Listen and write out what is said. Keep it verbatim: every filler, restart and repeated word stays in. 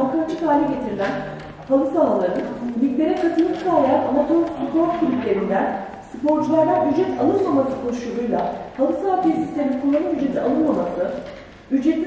halka açık hale getirilen halı sahaların, liglere katılım sağlayan amatör spor kulüplerinden sporculardan ücret alınmaması koşuluyla halı saha tesislerinin kullanım ücreti alınmaması, ücretli